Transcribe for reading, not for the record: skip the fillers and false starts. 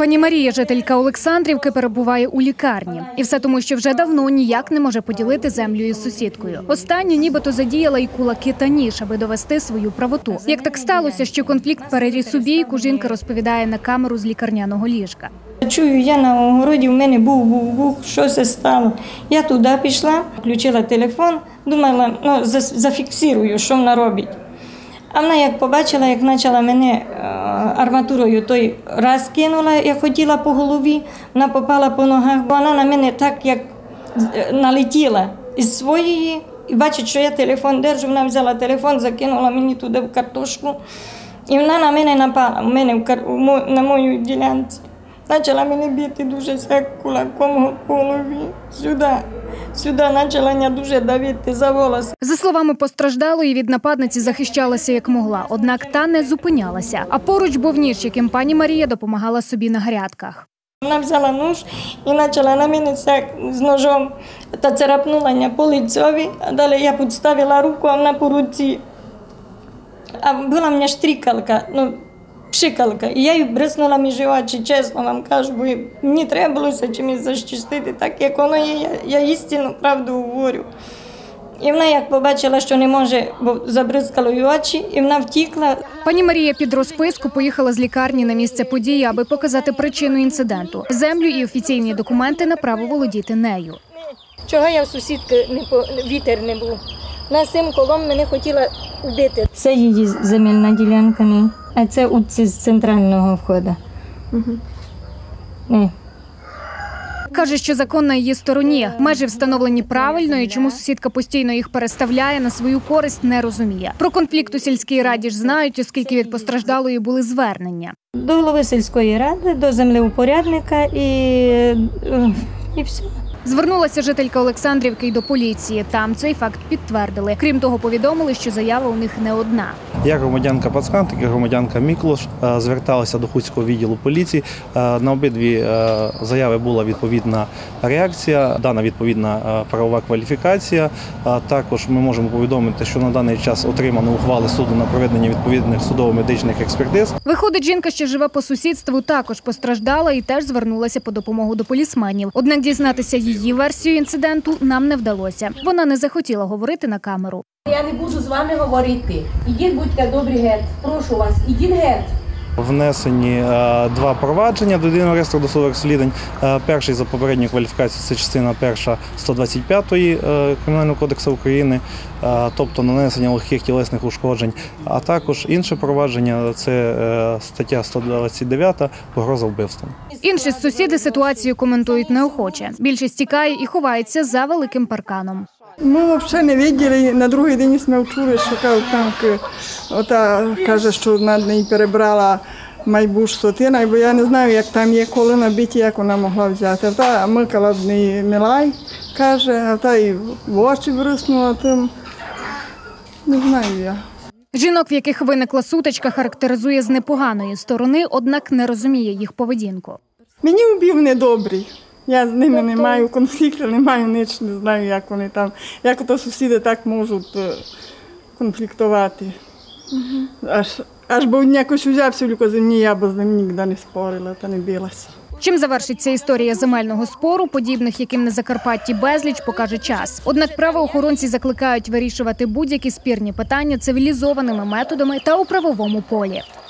Пані Марія, жителька Олександрівки, перебуває у лікарні. І все тому, що вже давно ніяк не може поділити землю із сусідкою. Остання нібито задіяла і кулаки та ніж, аби довести свою правоту. Як так сталося, що конфлікт переріс у бійку, жінка розповідає на камеру з лікарняного ліжка. Чую, я на огороді, в мене бух, що це стало. Я туди пішла, включила телефон, думала, зафіксую, що вона робить. А вона як побачила, як почала мене арматурою той раз кинула, я хотіла по голові, вона попала по ногах. Вона на мене так, як налетіла із своєї, і бачить, що я телефон держу, вона взяла телефон, закинула мені туди в картошку. І вона на мене напала, на мою ділянці. Почала мене бити дуже кулаком по голові. Сюди почала мене дуже давити за волоси. За словами постраждалої, від нападниці захищалася як могла, однак та не зупинялася. А поруч був ніж, яким пані Марія допомагала собі на грядках. Вона взяла нож і почала на мене з ножом та царапнула мене по лицеві. А далі я підставила руку, а вона по руці. А була в мене штрикалка, пшикалка. І я її бриснула між очі, чесно вам кажу, бо мені треба було чимось захистити, так як воно є, я істинну правду говорю. І вона як побачила, що не може, бо забризкало її очі, і вона втікла. Пані Марія під розписку поїхала з лікарні на місце події, аби показати причину інциденту. Землю і офіційні документи на право володіти нею. Чого я в сусідки вітер не був? Вона цим колом мене хотіла вбити. Це її земельна ділянка, а це з центрального входу. Каже, що закон на її стороні. Межі встановлені правильно, і чому сусідка постійно їх переставляє на свою користь, не розуміє. Про конфлікт у сільській раді ж знають, оскільки від постраждалої були звернення. До голови сільської ради, до землеупорядника і все. Звернулася жителька Олександрівки й до поліції. Там цей факт підтвердили. Крім того, повідомили, що заява у них не одна. Я громадянка Пацкан, так і громадянка Міклош зверталися до Хуцького відділу поліції. На обидві заяви була відповідна реакція, дана відповідна правова кваліфікація. Також ми можемо повідомити, що на даний час отримано ухвали суду на проведення відповідних судово-медичних експертиз. Виходить, жінка, що живе по сусідству, також постраждала і теж звернулася по допомогу до полісменів. Однак дізнатися її версію інциденту нам не вдалося. Вона не захотіла говорити на камеру. Я не буду з вами говорити. Ідіть, будьте добрі, геть. Прошу вас, ідіть геть. Внесені два провадження до єдиного реєстру досудових розслідувань. Перший за попередньою кваліфікацією – це частина 1 125-ї Кримінального кодексу України, тобто нанесення легких тілесних ушкоджень. А також інше провадження – це стаття 129 – погроза вбивством. Інші сусіди ситуацію коментують неохоче. Більшість тікає і ховається за великим парканом. Ми взагалі не бачили, на другий день ми чули, що ота каже, що над нею перебрала майбуш сотина, бо я не знаю, як там є коліна биті, як вона могла взяти. Та микала в неї милай, каже, а та і в очі бриснула тим, не знаю я. Жінок, в яких виникла сутичка, характеризує з непоганої сторони, однак не розуміє їх поведінку. Мені вбив недобрий. Я з ними не маю конфлікту, не маю ніч, не знаю, як вони там, як то сусіди так можуть конфліктувати. Аж бо він якось узявся в землі, я б з ним ніде не спорила та не билася. Чим завершиться історія земельного спору, подібних яким на Закарпатті безліч, покаже час. Однак правоохоронці закликають вирішувати будь-які спірні питання цивілізованими методами та у правовому полі.